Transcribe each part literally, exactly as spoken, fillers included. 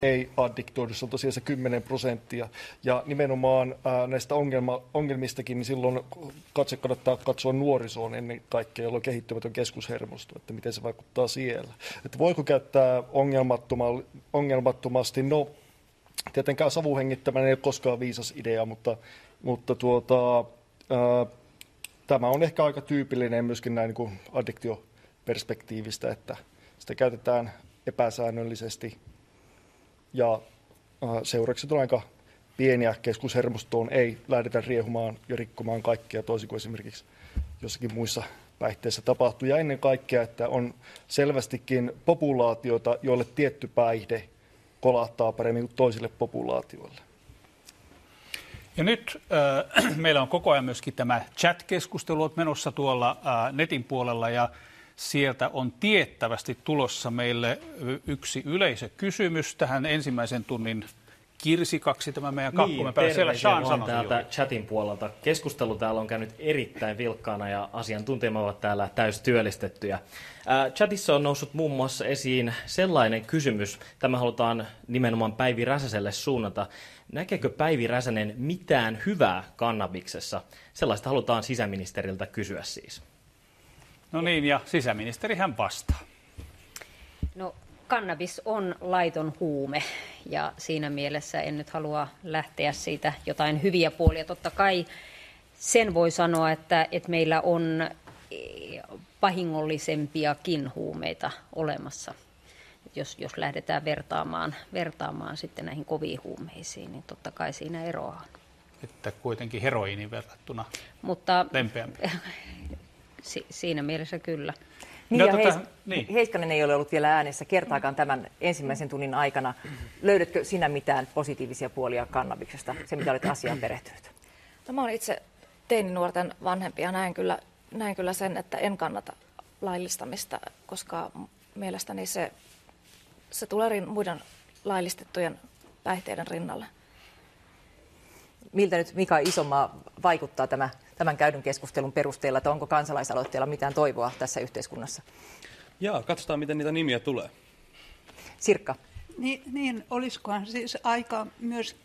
ei addiktoidu, se on tosiaan se kymmenen prosenttia. Ja nimenomaan ää, näistä ongelma, ongelmistakin, niin silloin katse kannattaa katsoa nuorisoon ennen kaikkea, jolloin kehittymätön keskushermosto, että miten se vaikuttaa siellä. Että voiko käyttää ongelmattomasti? No, tietenkään savuhengittäminen ei ole koskaan viisas idea, mutta, mutta tuota, ää, tämä on ehkä aika tyypillinen myöskin näin niin kuin addiktioperspektiivistä, että sitä käytetään epäsäännöllisesti ja seuraukset on aika pieniä. Keskushermostoon ei lähdetä riehumaan ja rikkomaan kaikkea, toisin kuin esimerkiksi jossakin muissa päihteissä tapahtuu. Ja ennen kaikkea, että on selvästikin populaatioita, joille tietty päihde kolahtaa paremmin kuin toisille populaatioille. Ja nyt äh, meillä on koko ajan myöskin tämä chat-keskustelu menossa tuolla äh, netin puolella ja sieltä on tiettävästi tulossa meille yksi yleisökysymys tähän ensimmäisen tunnin kirsikaksi tämä meidän kakkumme päällä. Niin, terveisiä vaan täältä juuri chatin puolelta. Keskustelu täällä on käynyt erittäin vilkkaana ja asiantuntijamme ovat täällä täystyöllistettyjä. Ää, chatissa on noussut muun muassa esiin sellainen kysymys, tämä halutaan nimenomaan Päivi Räsäselle suunnata. Näkeekö Päivi Räsänen mitään hyvää kannabiksessa? Sellaista halutaan sisäministeriltä kysyä siis. No niin, ja sisäministerihän vastaa. No, kannabis on laiton huume ja siinä mielessä en nyt halua lähteä siitä jotain hyviä puolia. Totta kai sen voi sanoa, että, että meillä on vahingollisempiakin huumeita olemassa. Jos, jos lähdetään vertaamaan, vertaamaan sitten näihin koviin huumeisiin, niin totta kai siinä eroa on. Että kuitenkin heroiinin verrattuna Mutta lempeämpi. Si- siinä mielessä kyllä. Niin, no, ja tota, Heis- niin. Heiskanen ei ole ollut vielä äänessä kertaakaan tämän ensimmäisen tunnin aikana. Löydätkö sinä mitään positiivisia puolia kannabiksesta, se mitä olet asiaan perehtynyt? No, mä olen itse teininuorten vanhempi ja näen kyllä, näen kyllä sen, että en kannata laillistamista, koska mielestäni se, se tulee rin, muiden laillistettujen päihteiden rinnalle. Miltä nyt Mika Isomaa vaikuttaa tämä, tämän käydyn keskustelun perusteella, että onko kansalaisaloitteella mitään toivoa tässä yhteiskunnassa? Jaa, katsotaan miten niitä nimiä tulee. Sirkka. Niin, niin olisikohan siis aika myös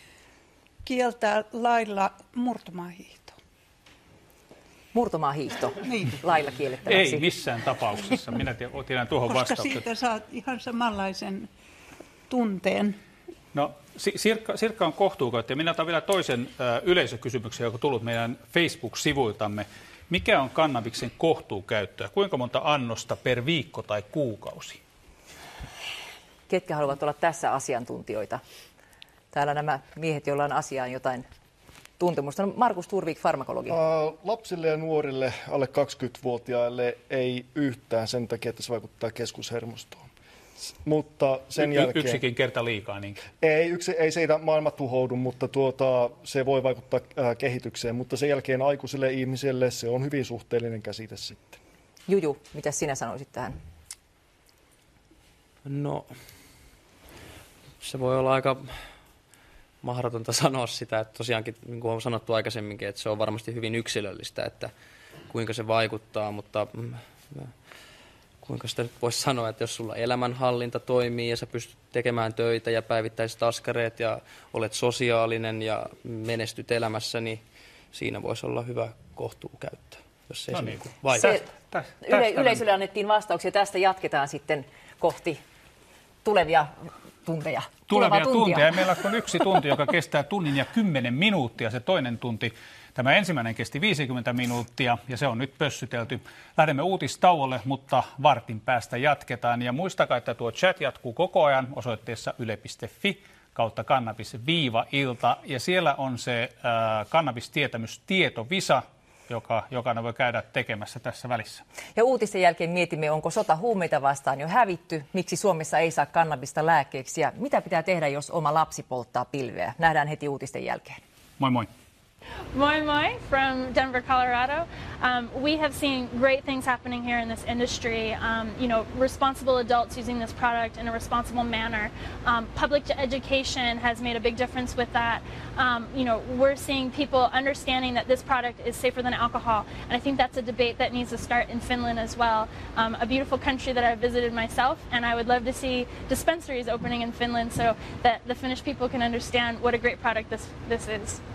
kieltää lailla murtomaahiihto? Murtomaahiihto Niin. lailla kiellettäväksi. Ei missään tapauksessa. Minä tiedän tuohon Koska vastauksen. siitä saat ihan samanlaisen tunteen. No, Sirkka, Sirkka on kohtuukoittaja. Minä otan vielä toisen ö, yleisökysymyksen, joka on tullut meidän Facebook-sivuiltamme. Mikä on kannabiksen kohtuukäyttöä? Kuinka monta annosta per viikko tai kuukausi? Ketkä haluavat olla tässä asiantuntijoita? Täällä nämä miehet, joilla on asiaan jotain tuntemusta. No, Markus Turvik, farmakologi. Uh, lapsille ja nuorille alle kaksikymmentävuotiaille ei yhtään sen takia, että se vaikuttaa keskushermostoon. Mutta sen y- jälkeen... Yksikin kerta liikaa niinkin. Ei, yksi, ei siitä maailma tuhoudu, mutta tuota, se voi vaikuttaa äh, kehitykseen. Mutta sen jälkeen aikuisille ihmisille se on hyvin suhteellinen käsite sitten. Juju, mitä sinä sanoisit tähän? No, se voi olla aika mahdotonta sanoa sitä, että tosiaankin, niin kuin on sanottu aikaisemminkin, että se on varmasti hyvin yksilöllistä, että kuinka se vaikuttaa, mutta kuinka sitä nyt voisi sanoa, että jos sulla elämänhallinta toimii ja sä pystyt tekemään töitä ja päivittäiset askareet ja olet sosiaalinen ja menestyt elämässä, niin siinä voisi olla hyvä kohtuukäyttö, jos se No ei niin. se vaikuttaa. Se, yle, yleisölle annettiin vastauksia. Tästä jatketaan sitten kohti tulevia tunteja. Tulevia tunteja. Meillä on yksi tunti, joka kestää tunnin ja kymmenen minuuttia. Se toinen tunti, tämä ensimmäinen kesti viisikymmentä minuuttia ja se on nyt pössytelty. Lähdemme uutistauolle, mutta vartin päästä jatketaan. Ja muistakaa, että tuo chat jatkuu koko ajan osoitteessa yle piste fi kautta kannabis-ilta. Ja siellä on se äh, kannabistietämys tietovisa, joka jokainen voi käydä tekemässä tässä välissä. Ja uutisten jälkeen mietimme, onko sota huumeita vastaan jo hävitty, miksi Suomessa ei saa kannabista lääkkeeksi ja mitä pitää tehdä, jos oma lapsi polttaa pilveä. Nähdään heti uutisten jälkeen. Moi moi. Moi moi from Denver, Colorado. Um, we have seen great things happening here in this industry. Um, you know, responsible adults using this product in a responsible manner. Um, public education has made a big difference with that. Um, you know, we're seeing people understanding that this product is safer than alcohol, and I think that's a debate that needs to start in Finland as well. Um, a beautiful country that I've visited myself, and I would love to see dispensaries opening in Finland so that the Finnish people can understand what a great product this this is.